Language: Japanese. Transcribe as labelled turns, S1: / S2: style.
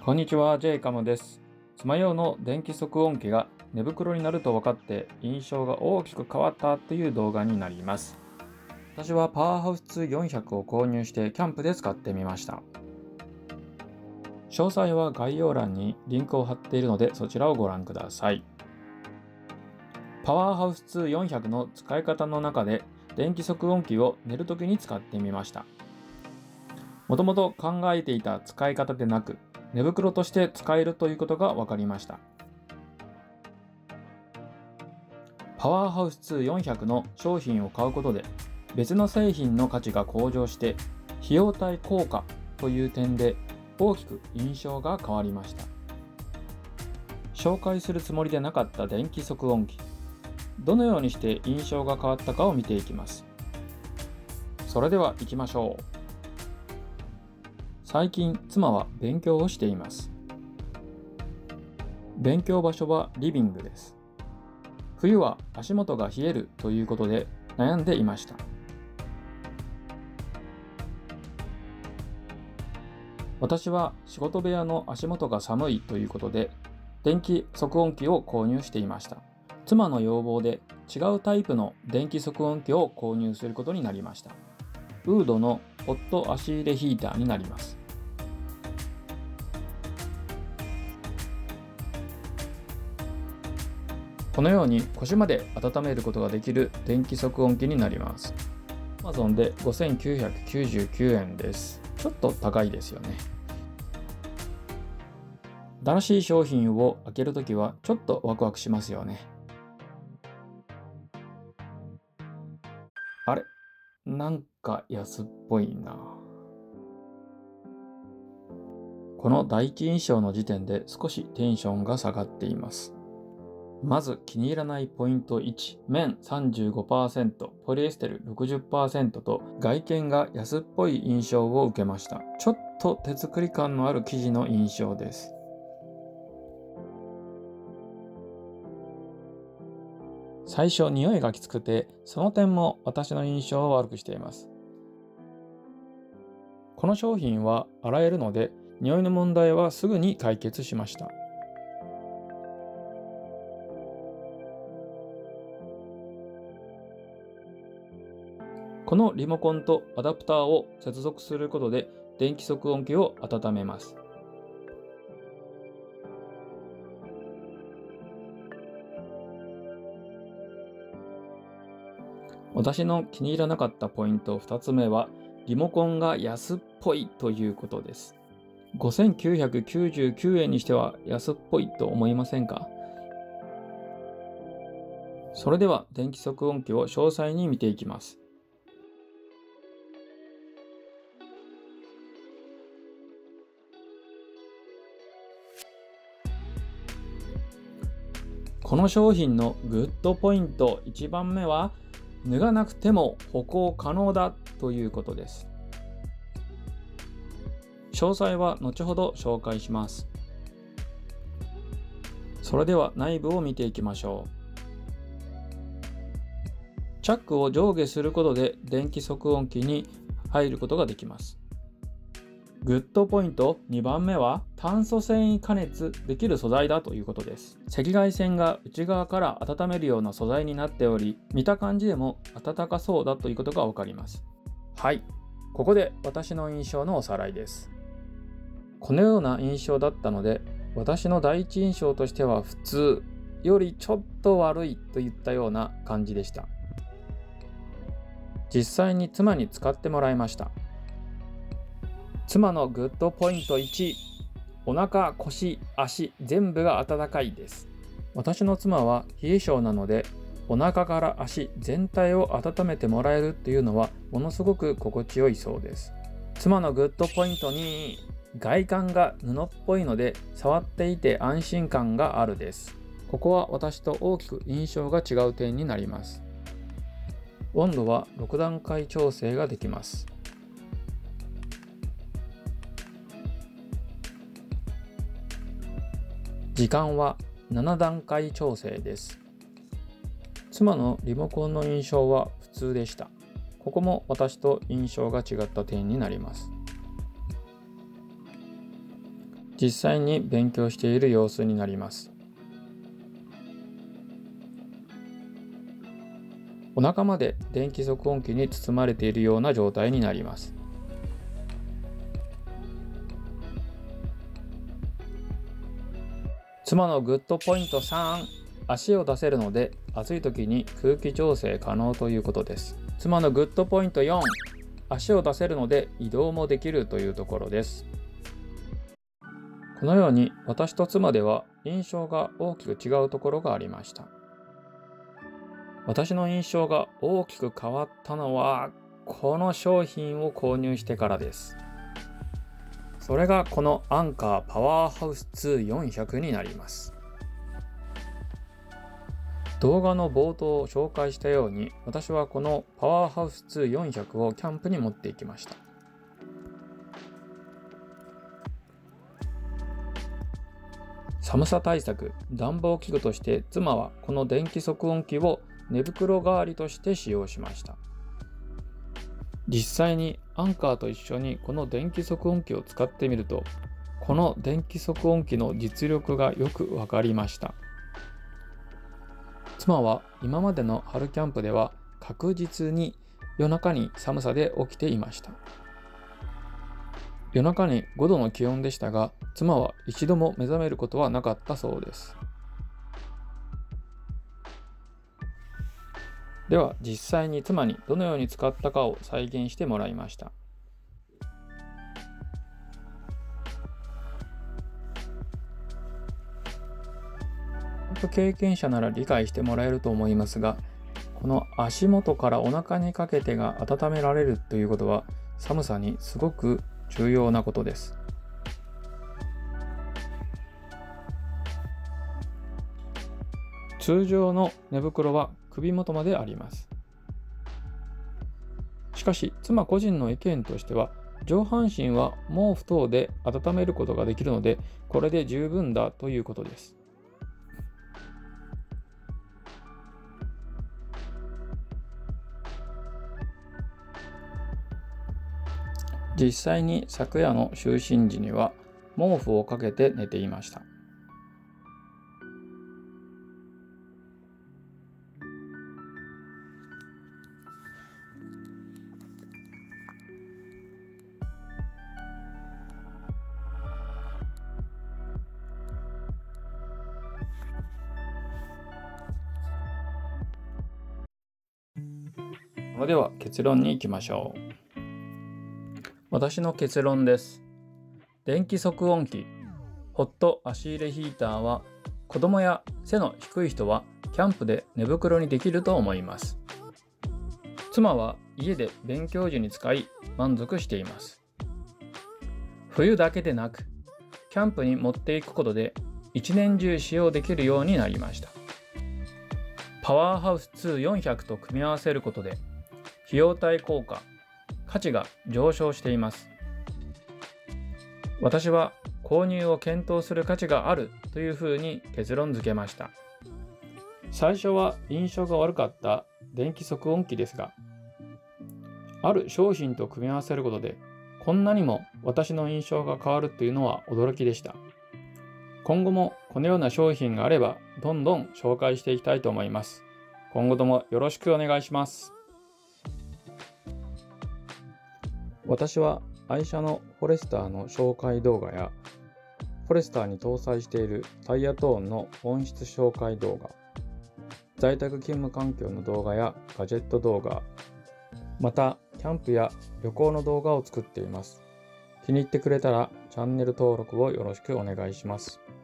S1: こんにちは、J カムです。妻用の電気測温器が寝袋になると分かって印象が大きく変わったという動画になります。私はパワーハウス2 400を購入してキャンプで使ってみました。詳細は概要欄にリンクを貼っているのでそちらをご覧ください。パワーハウス2 400の使い方の中で電気測温器を寝るときに使ってみました。もともと考えていた使い方でなく、寝袋として使えるということが分かりました。パワーハウス2 400の商品を買うことで別の製品の価値が向上して費用対効果という点で大きく印象が変わりました。紹介するつもりでなかった電気測温器、どのようにして印象が変わったかを見ていきます。それでは行きましょう。最近妻は勉強をしています。勉強場所はリビングです。冬は足元が冷えるということで悩んでいました。私は仕事部屋の足元が寒いということで電気測温器を購入していました。妻の要望で違うタイプの電気測温器を購入することになりました。ウードのホット足入れヒーターになります。このように腰まで温めることができる電気測温器になります。Amazon で5999円です。ちょっと高いですよね。新しい商品を開けるときはちょっとワクワクしますよね。あれ？なんか安っぽいな。この第一印象の時点で少しテンションが下がっています。まず気に入らないポイント1、綿 35%、ポリエステル 60% と外見が安っぽい印象を受けました。ちょっと手作り感のある生地の印象です。最初匂いがきつくて、その点も私の印象を悪くしています。この商品は洗えるので、匂いの問題はすぐに解決しました。このリモコンとアダプターを接続することで電気測温器を温めます。私の気に入らなかったポイント2つ目はリモコンが安っぽいということです。5999円にしては安っぽいと思いませんか？それでは電気測温器を詳細に見ていきます。この商品のグッドポイント1番目は脱がなくても歩行可能だということです。詳細は後ほど紹介します。それでは内部を見ていきましょう。チャックを上下することで電気測温器に入ることができます。グッドポイント2番目は炭素繊維加熱できる素材だということです。赤外線が内側から温めるような素材になっており、見た感じでも暖かそうだということがわかります。はい、ここで私の印象のおさらいです。このような印象だったので、私の第一印象としては普通よりちょっと悪いといったような感じでした。実際に妻に使ってもらいました。妻のグッドポイント1、お腹、腰、足全部が温かいです。私の妻は冷え性なのでお腹から足全体を温めてもらえるっていうのはものすごく心地よいそうです。妻のグッドポイント2、外観が布っぽいので触っていて安心感があるです。ここは私と大きく印象が違う点になります。温度は6段階調整ができます。時間は7段階調整です。妻のリモコンの印象は普通でした。ここも私と印象が違った点になります。 実際に勉強している様子になります。お腹まで電気測温器に包まれているような状態になります。妻のグッドポイント3、足を出せるので暑い時に空気調整可能ということです。妻のグッドポイント4、足を出せるので移動もできるというところです。このように私と妻では印象が大きく違うところがありました。私の印象が大きく変わったのはこの商品を購入してからです。それがこのアンカーパワーハウス2 400になります。動画の冒頭を紹介したように、私はこのパワーハウス2 400をキャンプに持っていきました。寒さ対策、暖房器具として妻はこの電気測温器を寝袋代わりとして使用しました。実際にアンカーと一緒にこの電気測温器を使ってみると、この電気測温器の実力がよくわかりました。妻は今までの春キャンプでは確実に夜中に寒さで起きていました。夜中に5度の気温でしたが、妻は一度も目覚めることはなかったそうです。では実際に妻にどのように使ったかを再現してもらいました。経験者なら理解してもらえると思いますが、この足元からお腹にかけてが温められるということは寒さにすごく重要なことです。通常の寝袋は首元まであります。しかし妻個人の意見としては、上半身は毛布等で温めることができるので、これで十分だということです。実際に昨夜の就寝時には毛布をかけて寝ていました。それでは結論に行きましょう。私の結論です。電気測温器、ホット足入れヒーターは子供や背の低い人はキャンプで寝袋にできると思います。妻は家で勉強時に使い満足しています。冬だけでなくキャンプに持っていくことで一年中使用できるようになりました。パワーハウス2 400と組み合わせることで費用対効果、価値が上昇しています。私は購入を検討する価値があるというふうに結論付けました。最初は印象が悪かった電気測温器ですが、ある商品と組み合わせることでこんなにも私の印象が変わるというのは驚きでした。今後もこのような商品があればどんどん紹介していきたいと思います。今後ともよろしくお願いします。私は愛車のフォレスターの紹介動画やフォレスターに搭載しているタイヤトーンの音質紹介動画、在宅勤務環境の動画やガジェット動画、またキャンプや旅行の動画を作っています。気に入ってくれたらチャンネル登録をよろしくお願いします。